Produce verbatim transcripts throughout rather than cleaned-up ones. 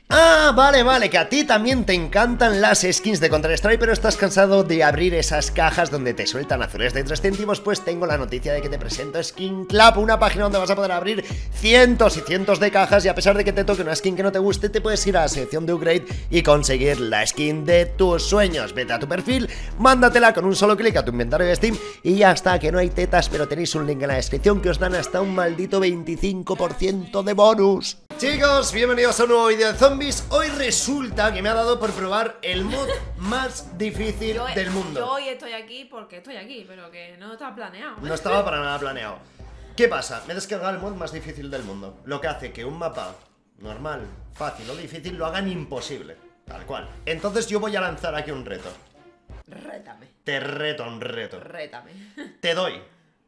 Ah, vale, vale, que a ti también te encantan las skins de Counter-Strike, pero estás cansado de abrir esas cajas donde te sueltan azules de tres céntimos. Pues tengo la noticia de que te presento Skin Club, una página donde vas a poder abrir cientos y cientos de cajas, y a pesar de que te toque una skin que no te guste, te puedes ir a la sección de upgrade y conseguir la skin de tus sueños. Vete a tu perfil, mándatela con un solo clic a tu inventario de Steam y ya está, que no hay tetas, pero tenéis un link en la descripción que os dan hasta un maldito veinticinco por ciento de bonus. Chicos, bienvenidos a un nuevo vídeo de zombies. Hoy resulta que me ha dado por probar el mod más difícil yo, del mundo. Yo hoy estoy aquí porque estoy aquí, pero que no estaba planeado. No estaba para nada planeado. ¿Qué pasa? Me he descargado el mod más difícil del mundo, lo que hace que un mapa normal, fácil o difícil lo hagan imposible, tal cual. Entonces yo voy a lanzar aquí un reto. Rétame. Te reto a un reto. Rétame. Te doy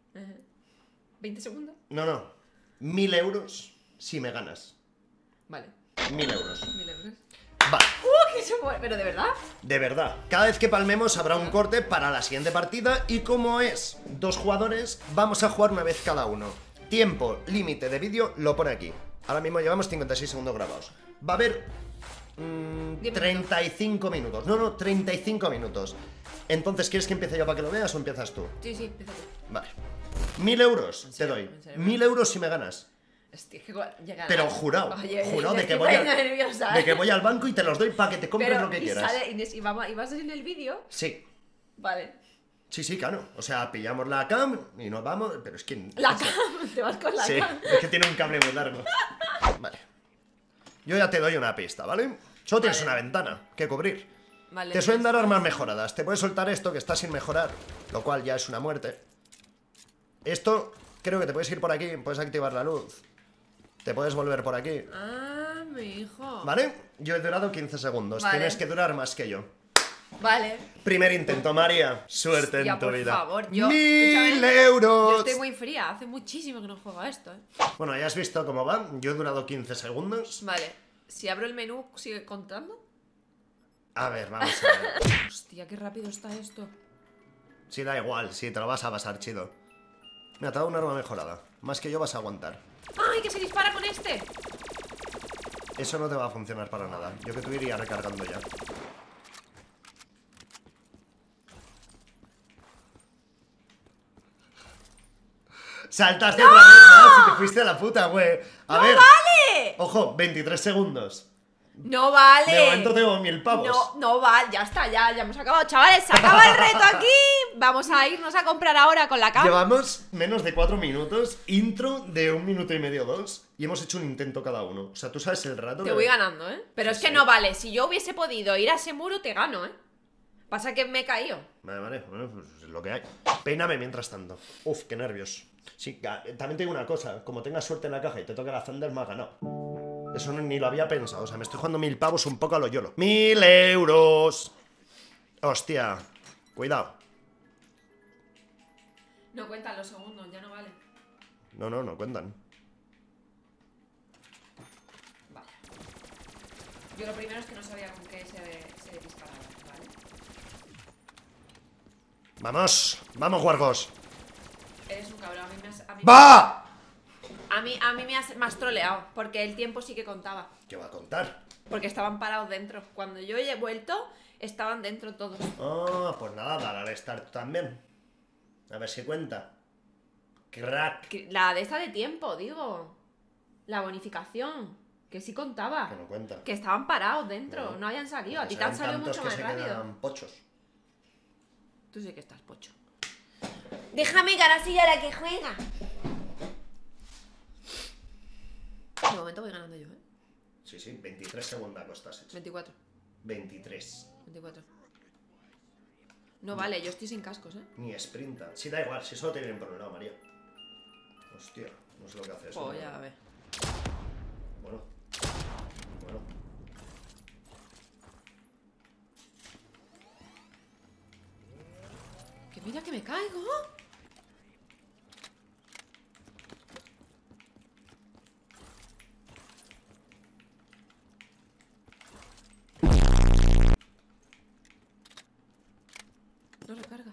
¿veinte segundos? No, no, mil euros si me ganas. Vale. Mil euros. Mil euros. Vale. ¡Uh, que se mueve! ¿Pero de verdad? De verdad. Cada vez que palmemos habrá un corte para la siguiente partida. Y como es dos jugadores, vamos a jugar una vez cada uno. Tiempo límite de vídeo lo pone aquí. Ahora mismo llevamos cincuenta y seis segundos grabados. Va a haber mmm, treinta y cinco minutos. No, no, treinta y cinco minutos. Entonces, ¿quieres que empiece yo para que lo veas o empiezas tú? Sí, sí, empieza tú. Vale. Mil euros te serio? doy. ¿En serio? Mil euros si me ganas. Hostia, que llegará. Pero jurado, Oye, jurado me de que, estoy voy a- poniendo nerviosa, de ¿eh? que voy al banco y te los doy para que te compres Pero, lo que y quieras. sale- y, y vamos, y vas en el vídeo. Sí. Vale. Sí, sí, claro. O sea, pillamos la cam y nos vamos. Pero es que. La o sea, cam, te vas con la Sí, cam. es que tiene un cable muy largo. Vale. Yo ya te doy una pista, ¿vale? Solo tienes Vale. una ventana que cubrir. Vale. Te suelen dar armas mejoradas. Te puedes soltar esto que está sin mejorar, lo cual ya es una muerte. Esto, creo que te puedes ir por aquí. Puedes activar la luz. Te puedes volver por aquí. Ah, mi hijo. ¿Vale? Yo he durado quince segundos. Vale. Tienes que durar más que yo. Vale. Primer intento, María. Suerte Hostia, en tu por vida. favor, yo- ¡Mil escúchame, euros! Yo estoy muy fría. Hace muchísimo que no juego a esto, ¿eh? Bueno, ya has visto cómo va. Yo he durado quince segundos. Vale. Si abro el menú, ¿sigue contando? A ver, vamos a ver. Hostia, qué rápido está esto. Sí, da igual, sí, te lo vas a pasar chido. Mira, te ha dado un arma mejorada. Más que yo vas a aguantar. ¡Ay, que se dispara con este! Eso no te va a funcionar para nada. Yo que tú iría recargando ya. Saltaste otra vez, ¿no? Si te fuiste a la puta, güey. A ¡No ver. vale! Ojo, veintitrés segundos. ¡No vale! De momento tengo mil pavos. No, no vale, ya está, ya, ya hemos acabado. Chavales, se acaba el reto aquí. Vamos a irnos a comprar ahora con la cama. Llevamos menos de cuatro minutos. Intro de un minuto y medio, dos. Y hemos hecho un intento cada uno. O sea, tú sabes el rato Te que- voy ganando, ¿eh? Pero es que Sí. no vale. Si yo hubiese podido ir a ese muro, te gano, ¿eh? Pasa que me he caído. Vale, vale, bueno, pues es lo que hay. Peíname mientras tanto. Uf, qué nervios. Sí, ga- también te digo una cosa. Como tengas suerte en la caja y te toque la Thunder, me has ganado. Eso no- ni lo había pensado. O sea, me estoy jugando mil pavos un poco a lo YOLO. ¡Mil euros! Hostia. Cuidado. No cuentan los segundos, ya no vale. No, no, no cuentan. Vale. Yo lo primero es que no sabía con qué se, se disparaba, ¿vale? ¡Vamos! ¡Vamos, Wargos! Eres un cabrón, a mí me has... A mí, ¡Va! a mí, a mí me has, me has troleado, porque el tiempo sí que contaba. ¿Qué va a contar? Porque estaban parados dentro. Cuando yo he vuelto, estaban dentro todos. Oh, pues nada, dale al start también. A ver si cuenta. Crack. Que- La de esta de tiempo, digo. La bonificación. Que sí contaba. Que no cuenta. Que estaban parados dentro, No. no, habían salido. A Porque ti te han serán salido tantos mucho que más se rápido. quedan pochos. Tú sí que estás pocho. Déjame que ahora sí a la que juega. De momento voy ganando yo, ¿eh? Sí, sí, veintitrés segundacos estás hecho. veinticuatro. veintitrés. veinticuatro. No vale, yo estoy sin cascos, ¿eh? Ni sprinta. Sí, da igual, si solo te vienen por un lado, María. Hostia, no sé lo que hace eso. Pues ya, a ver. Bueno. Bueno. Que mira que me caigo. No recarga.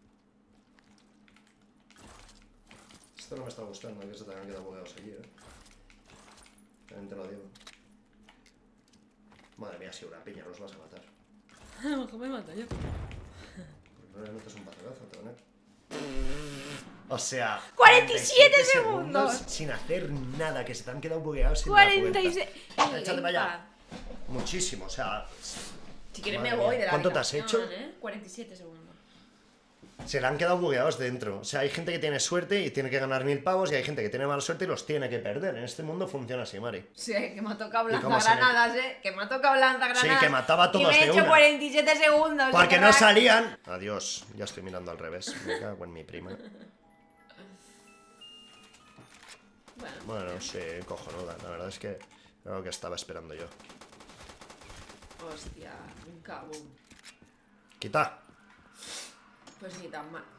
Esto no me está gustando, que se te hayan quedado bugueados allí, eh. También te lo digo. Madre mía, si una piña los vas a matar. A lo mejor me mato yo. No le metes un batacazo, te van a... O sea... ¡cuarenta y siete segundos! Sin hacer nada, que se te han quedado bugueados en cuarenta y seis. la puerta. Échate para allá. Muchísimo, o sea... Si quieres Madre me voy mía. de la ¿Cuánto te has habitación, hecho? ¿eh? cuarenta y siete segundos. Se le han quedado bugueados dentro. O sea, hay gente que tiene suerte y tiene que ganar mil pavos y hay gente que tiene mala suerte y los tiene que perder. En este mundo funciona así, Mari. Sí, que me ha tocado ¿Y cómo se lanzagranadas, eh. Que me ha tocado lanzagranadas. Sí, que mataba a todos y me he de hecho una. cuarenta y siete segundos. Porque ¿sí? no salían. Adiós, ya estoy mirando al revés. Me cago en mi prima. Bueno, Bueno, sí, cojonuda. La verdad es que era lo que estaba esperando yo. hostia, un cabo. Quita. Pues ni tan mal.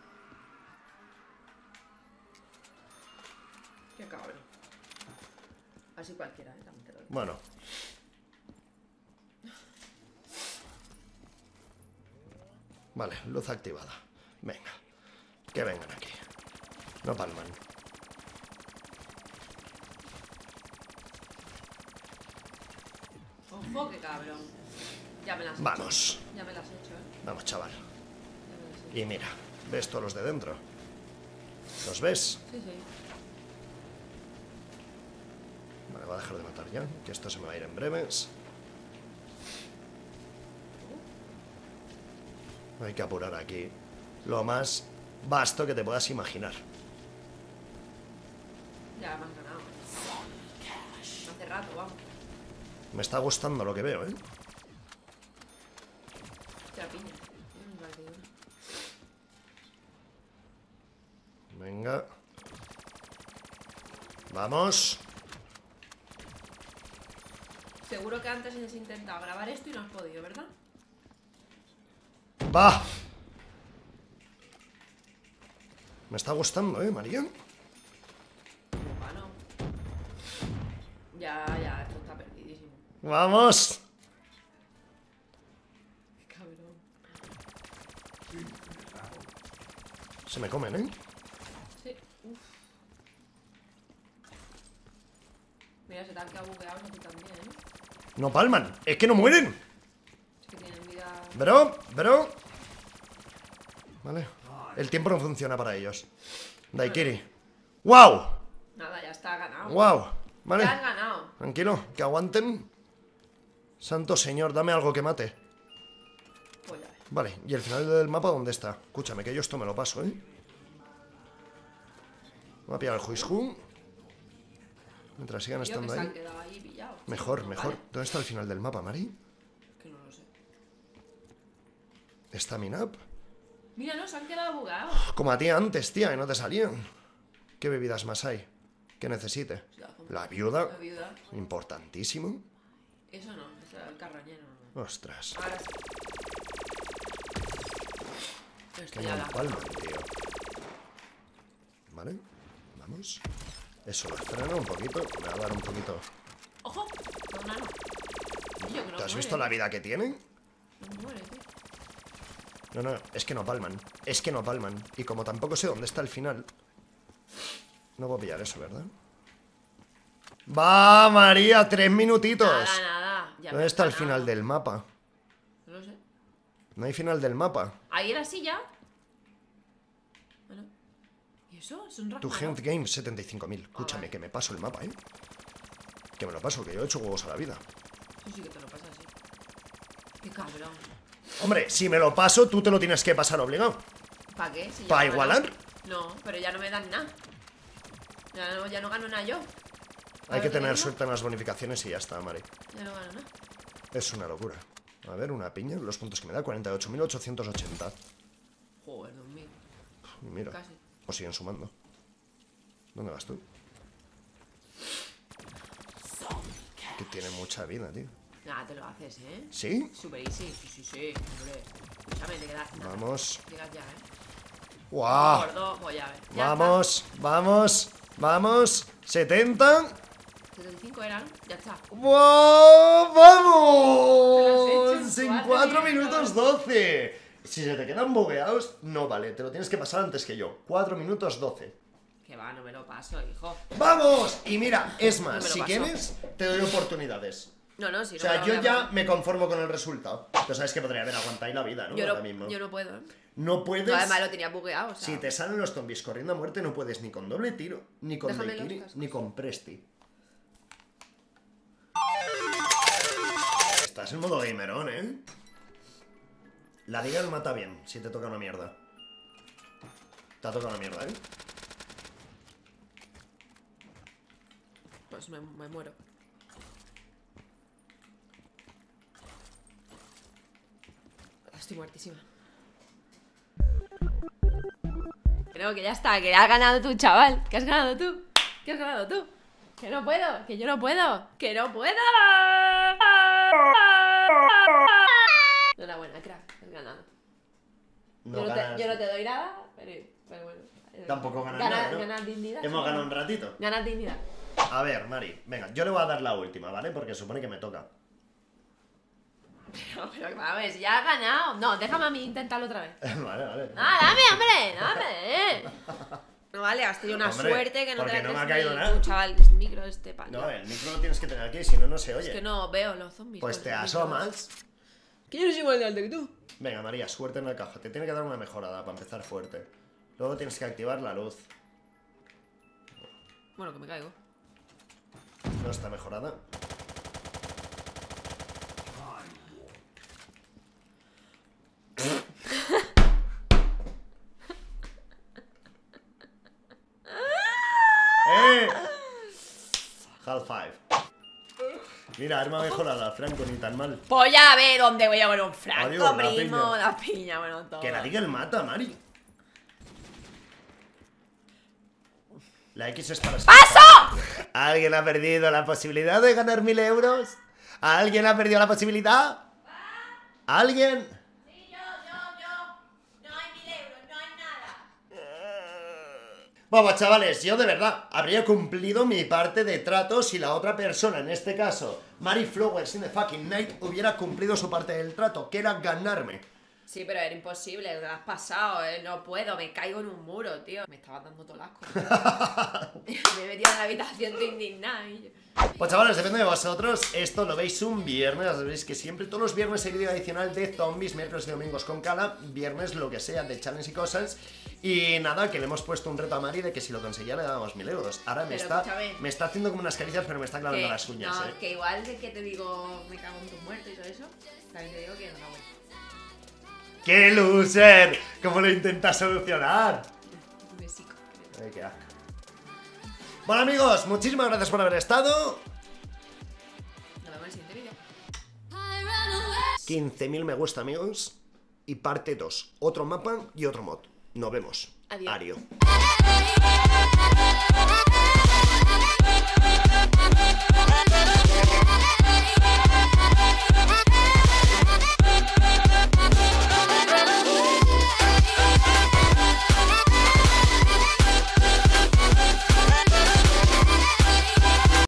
Qué cabrón. Así cualquiera, ¿eh? También te lo digo. Bueno. Vale, luz activada. Venga. Que vengan aquí. No palman. Ojo, qué cabrón. Ya me las he Vamos. hecho. Ya me las he hecho, ¿eh? Vamos, chaval. Ya me las he hecho. Y mira, ¿ves todos los de dentro? ¿Los ves? Sí, sí. Vale, voy a dejar de matar ya, que esto se me va a ir en breves. Hay que apurar aquí lo más vasto que te puedas imaginar. Ya me has ganado. Hace rato, vamos. Me está gustando lo que veo, ¿eh? Hostia, piña. Mm, vale, tío. Venga. Vamos. Seguro que antes has intentado grabar esto y no has podido, ¿verdad? ¡Va! Me está gustando, ¿eh, María? Bueno. Ya, ya, esto está perdidísimo. ¡Vamos! Qué cabrón. Se me comen, ¿eh? Sí, uff. Mira, se te han quedado bugueados a ti también, ¿eh? No palman, es que no mueren. Es que tienen vida... Bro, bro. Vale. El tiempo no funciona para ellos. Daikiri. ¡Wow! Nada, ya está ganado. ¡Wow! Vale. Ya has ganado. Tranquilo, que aguanten. Santo señor, dame algo que mate. Pues ya ves. Vale, ¿y el final del mapa dónde está? Escúchame, que yo esto me lo paso, ¿eh? Voy a pillar el Huizhu. Mientras sigan Tío, que estando se ahí. han quedado ahí pillados. Mejor, No, mejor. vale. ¿Dónde está el final del mapa, Mari? Que no lo sé. Stamina up. Mira, no, se han quedado bugueados. Como a ti antes, tía, y no te salían. ¿Qué bebidas más hay? ¿Qué necesite? La viuda. La viuda. Importantísimo. Eso no, es el carroñero. No. Ostras. Ahora sí. Esto Qué ya mal la... palma, tío. Vale, vamos. Eso lo frena un poquito. Me va a dar un poquito. ¡Ojo! No, no, no. Y yo que no ¿Te has muere. visto la vida que tienen? No muere, tío. No, no, es que no palman. Es que no palman. Y como tampoco sé dónde está el final, no voy a pillar eso, ¿verdad? ¡Va, María! ¡Tres minutitos! Nada, nada. Ya me ¿Dónde has está el ganado. final del mapa? No lo sé. No hay final del mapa. Ahí era así ya. Bueno. ¿Y eso? Es un Tu Ragnarok. Hand Game setenta y cinco mil. Escúchame, vale. que me paso el mapa, ¿eh? Que me lo paso, que yo he hecho huevos a la vida. Eso sí que te lo pasas así. Qué cabrón. Hombre, si me lo paso, tú te lo tienes que pasar obligado. ¿Para qué? Si ya ¿Para no igualar? gano. No, pero ya no me dan nada. Ya no, ya no gano nada yo. Hay Ahora que te tener digo, suerte en las bonificaciones y ya está, Mari. Ya no gano nada. Es una locura. A ver, una piña, los puntos que me da, cuarenta y ocho mil ochocientos ochenta. Joder, dos mil. Y mira, Casi. o siguen sumando. ¿Dónde vas tú? Que tiene mucha vida, tío. Nada, te lo haces, ¿eh? ¿Sí? Super easy, sí, sí, sí. Hombre, escúchame, te quedas nada. Vamos. Llegas ya, ¿eh? ¡Guau! Por dos, pues ya ves. Ya Vamos, vamos, vamos. setenta. está. setenta y cinco eran, ya está. ¡Wow! ¡Vamos! Te lo has hecho en En cuatro cuatro minutos. minutos doce. Si se te quedan bugueados, no vale. Te lo tienes que pasar antes que yo. cuatro minutos doce. Que va, no me lo paso, hijo. ¡Vamos! Y mira, es No más, me lo si paso. quieres, te doy oportunidades. No, no, sí. O sea, yo ya me conformo con el resultado. Tú sabes que podría haber aguantado ahí la vida, ¿no? Yo Ahora no, mismo. yo no puedo, ¿eh? No puedes... No, además lo tenía bugueado, o sea... Si te salen los zombies corriendo a muerte, no puedes ni con doble tiro, ni con Déjame Daikiri, los cascos. ni con Presti. Estás en modo gamerón, ¿eh? La Diga no mata bien, si te toca una mierda. Te ha tocado una mierda, ¿eh? Pues me, me muero. Estoy muertísima. Creo que ya está, que has ganado tú, chaval. Que has ganado tú. Que has ganado tú. Que no puedo, que yo no puedo. Que no puedo. Enhorabuena, crack. Has ganado. No yo, no ganas. te, yo no te doy nada, pero, pero bueno. Tampoco ganas Gana- nada, ¿no? ganas dignidad. Hemos ganado un ratito. Ganas dignidad. A ver, Mari, venga, yo le voy a dar la última, ¿vale? Porque supone que me toca. Pero, pero a ver, si ya has ganado. No, déjame a mí intentarlo otra vez. Vale, vale. ¡Ah, dame, hombre! ¡Dame! No vale, has tenido una Hombre, suerte que no te porque la no me ha crees caído ni nada. tú, chaval, el micro este palo. No, el micro lo tienes que tener aquí, si no, no se oye. Es que no veo los zombies. Pues con te el asomas. micro. Que yo no soy igual de alto que tú. Venga, María, suerte en la caja. Te tiene que dar una mejorada para empezar fuerte. Luego tienes que activar la luz. Bueno, que me caigo. No está mejorada. ¡Eh! Half five. Mira, arma mejorada, Franco, ni tan mal. Pues ya ve dónde voy a poner un franco, Adiós, la primo. piña. La piña, bueno, todo. Que la diga el mata, Mari. La X es para... ¡Paso! ¿Alguien ha perdido la posibilidad de ganar mil euros? ¿Alguien ha perdido la posibilidad? ¿Alguien? Sí, yo, yo, yo. No hay mil euros, no hay nada. Vamos, chavales, yo de verdad habría cumplido mi parte de trato si la otra persona, en este caso, Mari Flowers in the fucking night, hubiera cumplido su parte del trato, que era ganarme. Sí, pero era imposible, te lo has pasado, eh. No puedo, me caigo en un muro, tío. Me estaba dando todo el asco. Me he metido en la habitación de indignada. Y yo... Pues chavales, depende de vosotros. Esto lo veis un viernes. Ya sabéis que siempre, todos los viernes hay vídeo adicional de zombies, miércoles y domingos con Cala. Viernes, lo que sea, de challenge y cosas. Y nada, que le hemos puesto un reto a Mari de que si lo conseguía le dábamos mil euros. Ahora me Pero está, escúchame. me está haciendo como unas caricias, pero me está clavando que, las uñas, no, eh. que igual de que te digo me cago en tu muerte y todo eso, también te digo que no la voy. ¡Qué loser! ¿Cómo lo intentas solucionar? Un besico. Ay, qué asco. Bueno, amigos, muchísimas gracias por haber estado. Nos vemos en el siguiente vídeo. quince mil me gusta, amigos. Y parte dos. Otro mapa y otro mod. Nos vemos. Adiós. Ario.